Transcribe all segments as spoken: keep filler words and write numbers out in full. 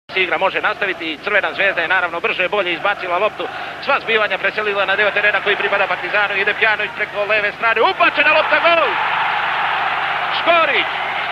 Igra može nastaviti i Crvena zvezda je naravno brže bolje izbacila loptu. Sva zbivanja preselila na deo terena koji pripada Partizanu. Ide Pjanović preko leve strane. Ubačena lopta, gol! Škorić!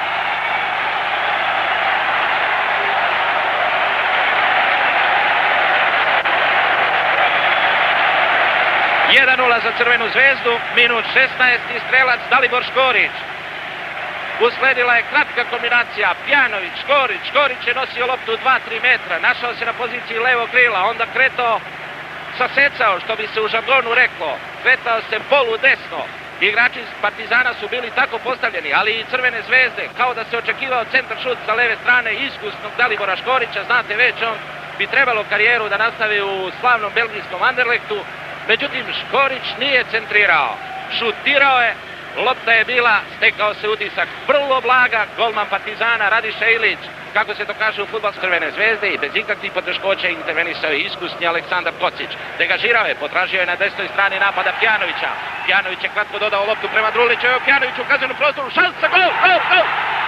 jedan nula za Crvenu zvezdu. Minut šesnaesti, strelac Dalibor Škorić. Usledila je kratka kombinacija, Pjanović, Škorić, Škorić je nosio loptu dva tri metra, našao se na poziciji levog krila, onda kretao, sasecao, što bi se u žargonu reklo, kretao se polu desno. Igrači Partizana su bili tako postavljeni, ali i Crvene zvezde, kao da se očekivao centar šut sa leve strane iskusnog Dalibora Škorića, znate već, on bi trebalo karijeru da nastavi u slavnom belgijskom Anderlechtu, međutim Škorić nije centrirao, šutirao je. Lopta je bila, stekao se utisak, vrlo blaga, golman Partizana Radiša Ilić, kako se to kaže u fudbalskoj Crvene zvezde, i bez ikakvih poteškoća intervenisao je iskusni Aleksandar Kocić. Degažirao je, potražio je na desnoj strani napada Pjanovića. Pjanović je kratko dodao loptu prema Druliću, evo Pjanović u kaznenom prostoru, šansa, gol, gol, gol!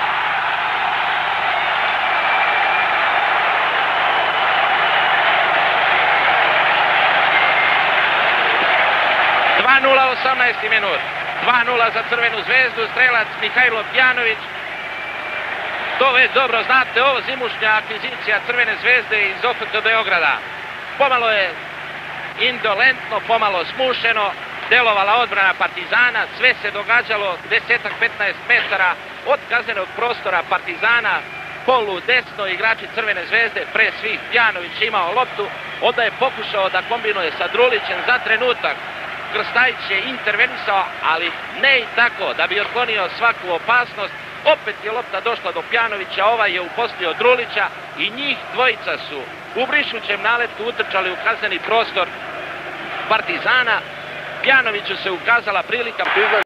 dva nula, osamnaesti minut. dva nula za Crvenu zvezdu, strelac Mihajlo Pjanović. To već dobro znate, ovo zimušnja akvizicija Crvene zvezde iz O F K Beograda. Pomalo je indolentno, pomalo smušeno, delovala odbrana Partizana, sve se događalo deset petnaest metara od kaznenog prostora Partizana, polu desno, igrači Crvene zvezde, pre svih Pjanović imao loptu, onda je pokušao da kombinuje sa Drulićem za trenutak. Krstajić je intervenisao, ali ne i tako, da bi otklonio svaku opasnost. Opet je lopta došla do Pjanovića, ovaj je upostio Drulića i njih dvojica su u brišućem naletu utrčali u kazneni prostor Partizana. Pjanoviću se ukazala prilika.